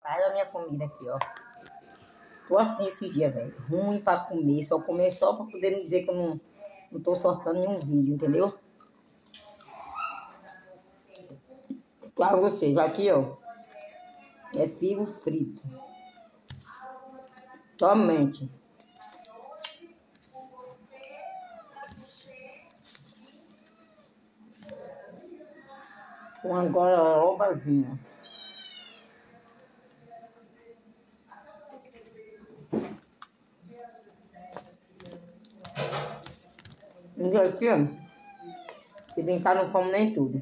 Olha a minha comida aqui, ó. Tô assim esses dias, velho. Ruim pra comer. Só comer só pra poder não dizer que eu não tô soltando nenhum vídeo, entendeu? Pra vocês, aqui, ó. É figo frito. Somente. Com agora gororobazinha. E aqui, ó. Se brincar, não como nem tudo.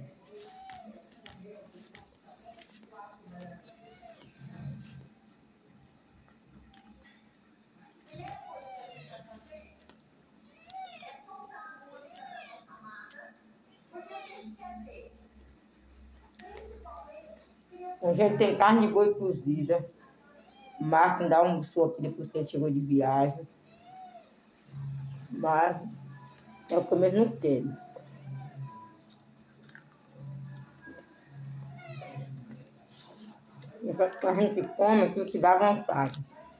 A gente tem carne de boi cozida. O Marco ainda almoçou aqui depois que ele chegou de viagem. Mas é o que eu mesmo não quero. Enquanto a gente come aquilo que dá vontade.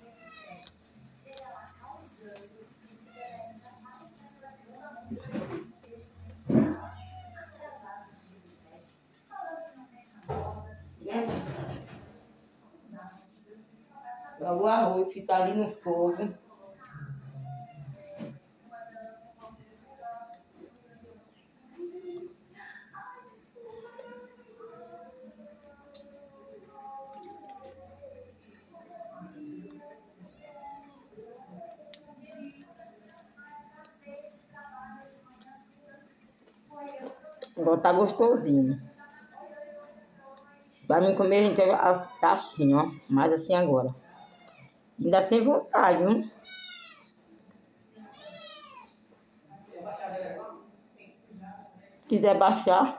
O arroz que tá ali no fogo. Agora tá gostosinho. Pra mim comer, a gente tá assim, ó. Mas assim agora. Ainda sem vontade, viu? Se quiser baixar.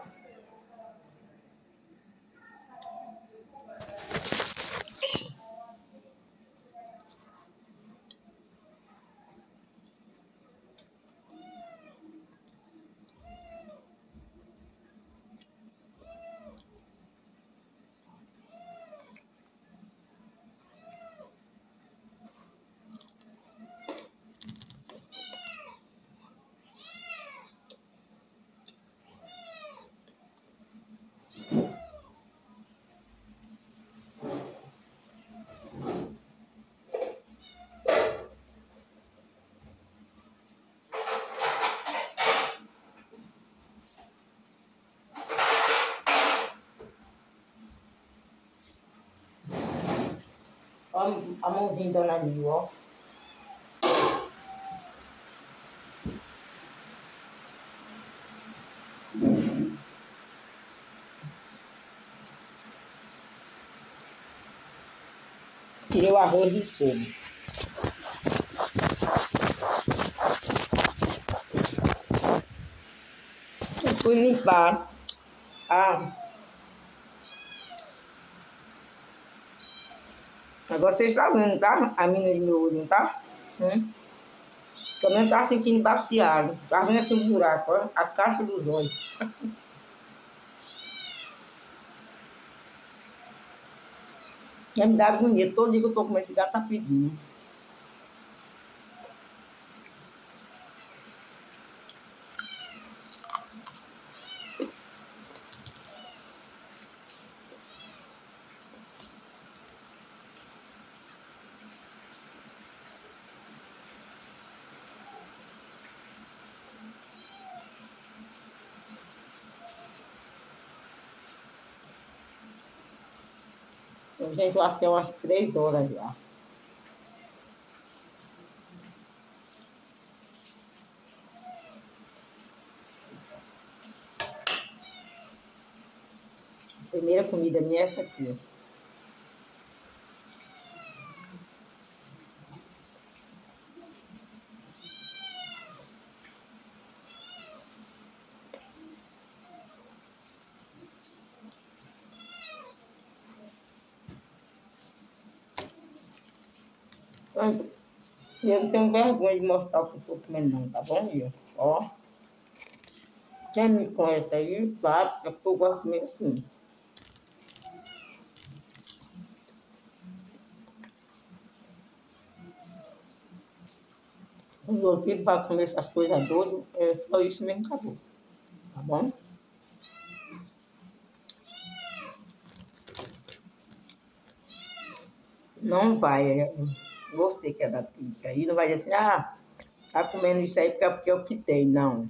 Ó, a mãozinha da Dona Nil, ó. Tirei o arroz de fogo. Eu fui limpar. Agora vocês estão vendo, tá? A mina de meu olho, não tá? Também tá sentindo baciado. Tá vendo aqui um buraco, ó? A caixa dos olhos. Já me dá agonia. Todo dia que eu tô comendo esse gato tá pedindo. Gente, eu acho que é umas 3 horas já. A primeira comida minha é essa aqui. Eu não tenho vergonha de mostrar o que eu tô comendo não, tá bom, viu? Ó. Quem me conhece aí, sabe, é que eu gosto de comer assim. Os outros filhos vão comer essas coisas doidas, é só isso mesmo, acabou. Tá bom? Não vai, você que é da crítica, aí não vai dizer assim, tá comendo isso aí porque é o que tem, não.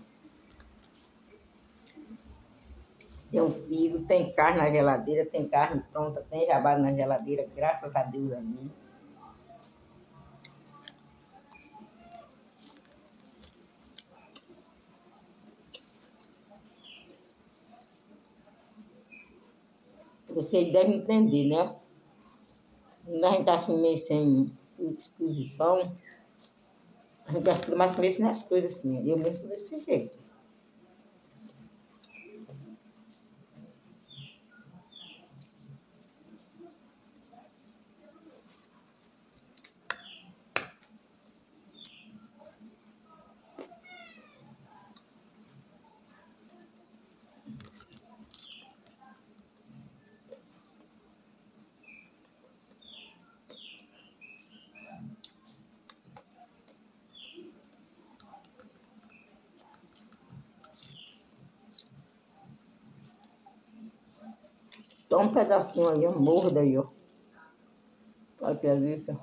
Tem um filho, tem carne na geladeira, tem carne pronta, tem jabá na geladeira, graças a Deus ali. Vocês devem entender, né? Quando a gente está assim meio sem disposição, a gente acha mais comer nas coisas assim. Eu mesmo sou desse jeito. Só um pedacinho aí, eu mordo aí, ó. Olha que delícia.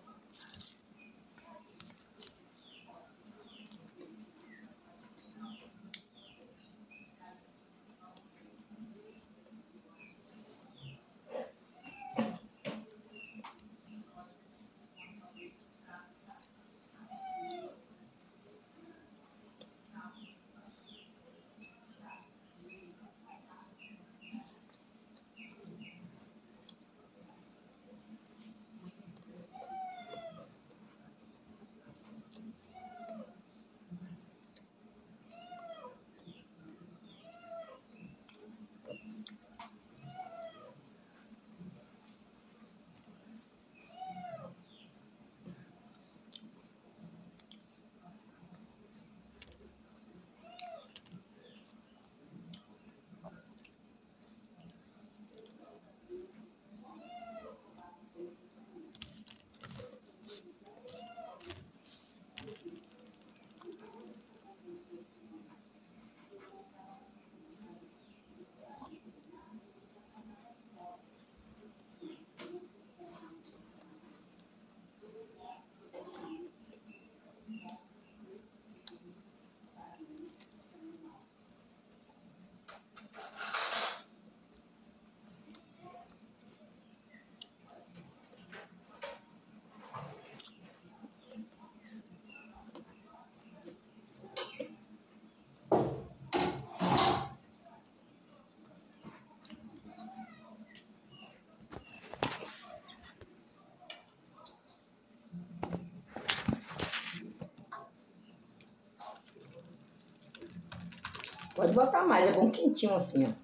Pode botar mais, é bom quentinho assim, ó.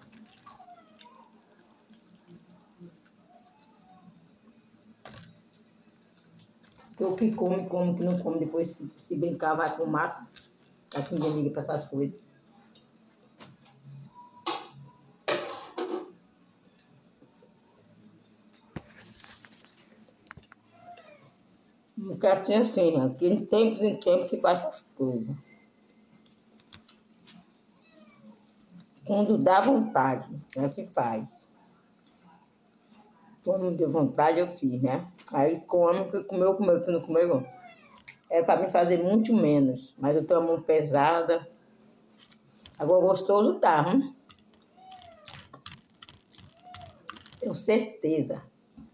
Porque o que come, come, o que não come, depois se brincar vai pro mato. Aqui ninguém liga pra essas coisas. Não quero ser assim, né? Porque em tempos que faz essas coisas. Quando dá vontade, é o que faz. Quando não deu vontade, eu fiz, né? Aí come, que comeu, que não comeu. É para me fazer muito menos. Mas eu tenho a mão pesada. Agora gostoso tá, hein? Tenho certeza.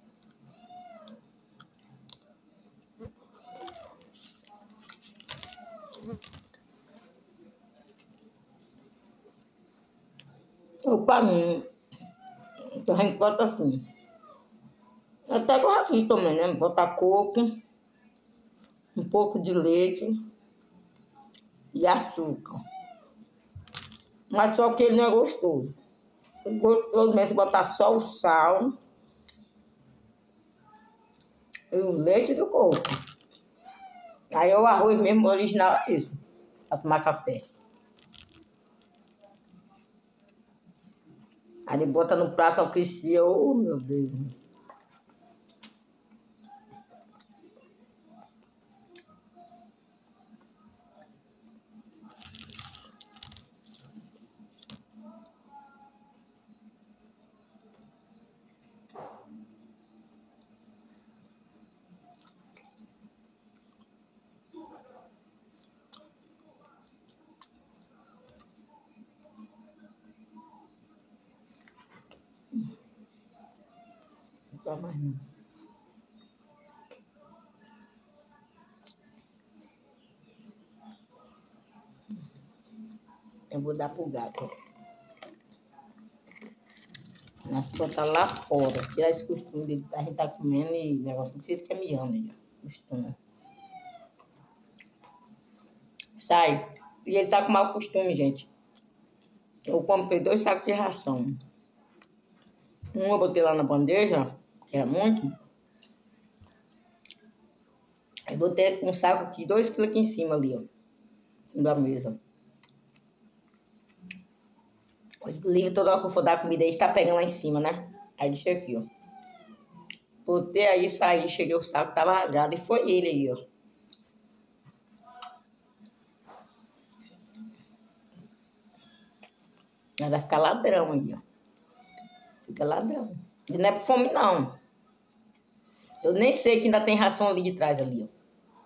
Eu, pra mim, então a gente bota assim. Até que eu já fiz também, né? Botar coco, um pouco de leite e açúcar. Mas só que ele não é gostoso. Gostoso mesmo se botar só o sal e o leite do coco. Aí o arroz mesmo original é isso, pra tomar café. Aí ele bota no prato ao crescia, oh meu Deus. Tá mais não. Eu vou dar pro gato. Nós botar lá fora. Tirar esse costume de a gente tá comendo e o negócio não fica mijando aí, ó. Costume. Sai. E ele tá com mau costume, gente. Eu comprei 2 sacos de ração. Um eu botei lá na bandeja, que era muito. Aí botei um saco aqui, 2 quilos aqui em cima ali, ó. Da mesa. O livro toda hora que eu for dar comida aí, está pegando lá em cima, né? Aí deixa aqui, ó. Botei aí, saí, cheguei o saco, tava rasgado e foi ele aí, ó. Mas vai ficar ladrão aí, ó. Fica ladrão. E não é por fome, não. Eu nem sei que ainda tem ração ali de trás, ali, ó.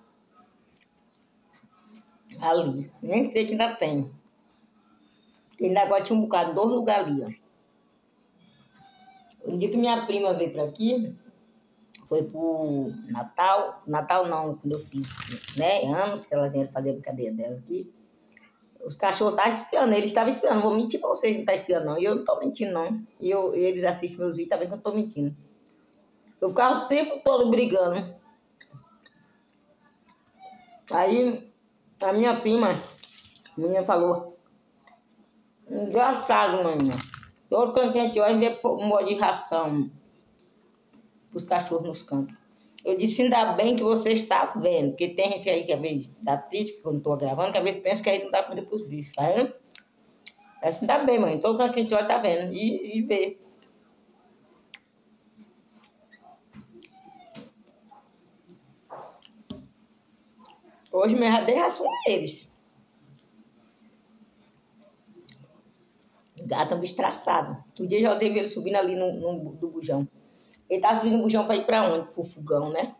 Ali. Nem sei que ainda tem. Ainda agora tinha um bocado, 2 lugares ali, ó. Um dia que minha prima veio pra aqui, foi pro Natal. Natal não, quando eu fiz, né? Anos que ela vinha fazer a brincadeira dela aqui. Os cachorros estavam espiando, eles estavam espiando. Vou mentir pra vocês, não tá espiando, não. E eu não tô mentindo, não. E eles assistem meus vídeos, tá vendo que eu não tô mentindo. Eu ficava o tempo todo brigando. Aí, a minha prima, a menina falou, engraçado, maninha. Todo canto que a gente olha, vê um monte de ração pros cachorros nos cantos. Eu disse, ainda bem que você está vendo, porque tem gente aí que às vezes dá triste, que eu não tô gravando, que às vezes pensa que aí não dá comida pros bichos, tá vendo? Assim dá bem, mãe. Todo canto que a gente olha tá vendo e vê. Hoje mesmo já dei ração a eles. O gato é um bicho traçado. Um dia já teve ele subindo ali do bujão. Ele tá subindo o bujão pra ir pra onde? Pro fogão, né?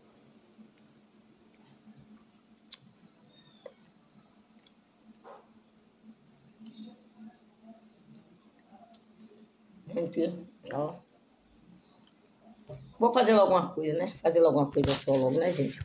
Mentira. Ó. Vou fazer logo uma coisa, né? Fazer logo uma coisa só logo, né, gente?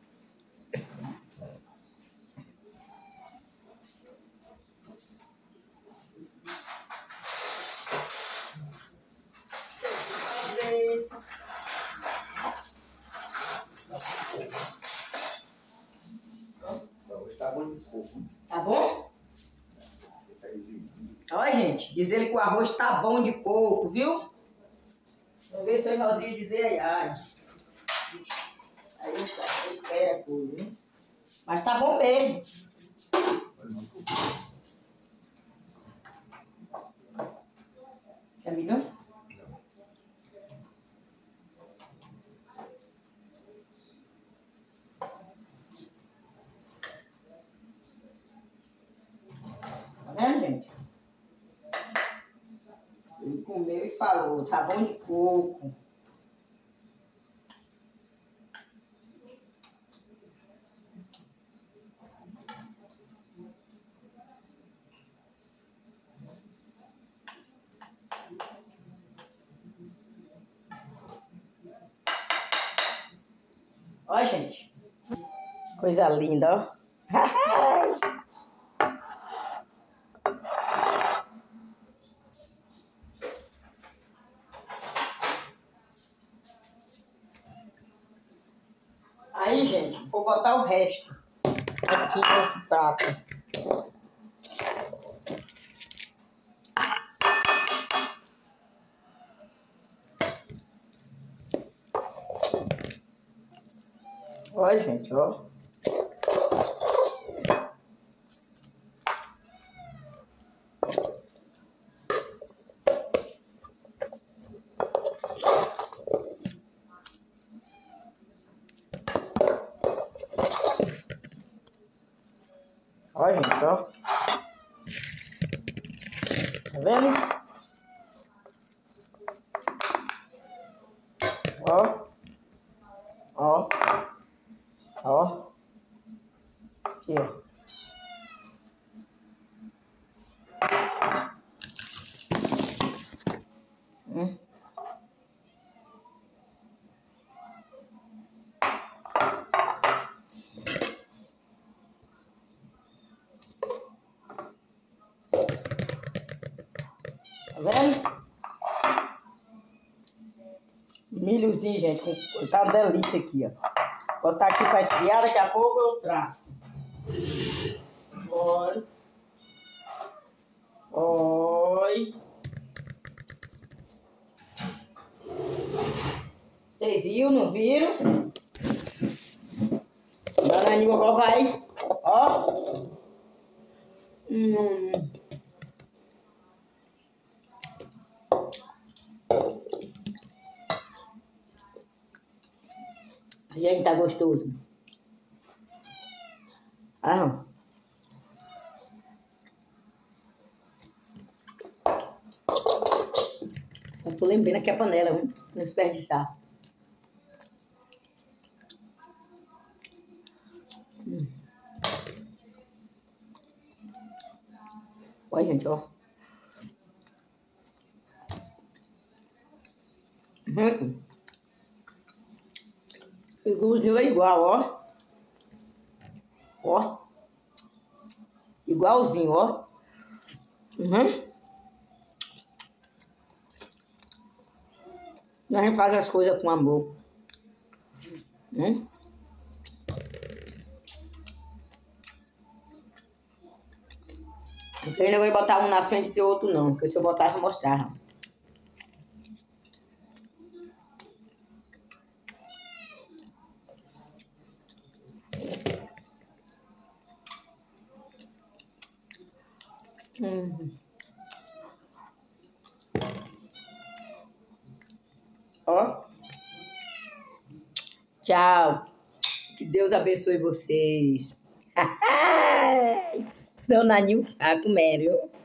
Tá bom de coco. Tá bom? Olha, gente, diz ele que o arroz tá bom de coco, viu? Vamos ver se eu já ouvi dizer aí, ai. Aí eu espero a coisa, hein? Mas tá bom mesmo. Você amigo? Tá vendo, gente? Ele comeu e falou, sabão de coco. Ó, gente. Coisa linda, ó. Aí, gente, vou botar o resto aqui nesse prato. Ó, gente, ó. Ó, gente, ó. Tá vendo? Ó. Ó. Ó. Aqui, ó. cozinha, gente. Tá uma delícia aqui, ó. Vou botar aqui pra esfriar, daqui a pouco eu traço. Olha. Oi. Vocês viram, não viram? Dona Aníbal vai. Ó. Gente, tá gostoso. Ah. Só tô lembrando aqui a panela, não desperdiçar. Olha, gente, ó. Igualzinho é igual, ó. Ó. Igualzinho, ó. A gente faz as coisas com amor. Eu ainda vou botar um na frente e outro não, porque se eu botasse eu mostrava. Ó. Tchau. Que Deus abençoe vocês. Dona Nil tá comendo.